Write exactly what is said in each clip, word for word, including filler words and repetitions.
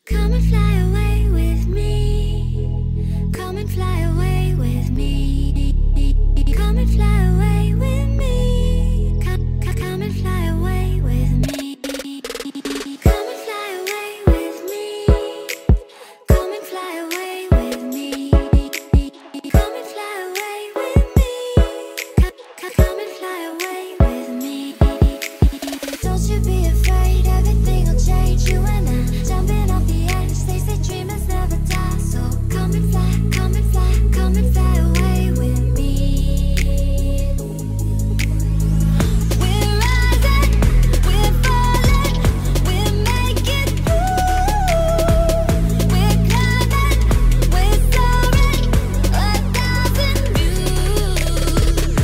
Come and fly away with me. Come and fly away with me. Come and fly away with me. Come, come, come and fly away with me. Come and fly away with me. Come and fly away with me. Come and fly away with me. Come, come, come and fly away with me. Don't you be afraid, everything will change. You and I jumping off the edge. They say dreamers never die. So come and fly, come and fly, come and fly away with me. We're rising, we're falling, we're making through. We're climbing, we're soaring, a thousand views.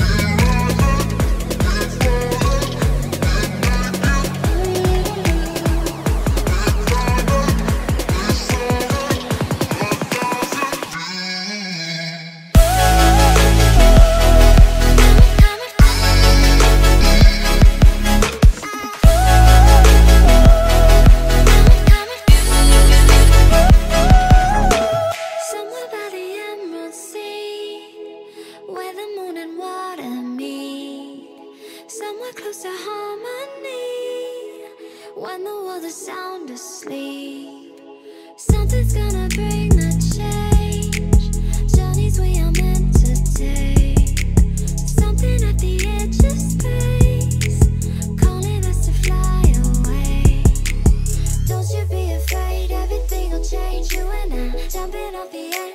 Somewhere by the Emerald Sea, where the moon and water meet. Somewhere close to harmony, when the world is sound asleep. Something's gonna bring the change, journeys we are meant to take. Something at the edge of space, calling us to fly away. Don't you be afraid, everything will change. You and I jumping off the edge.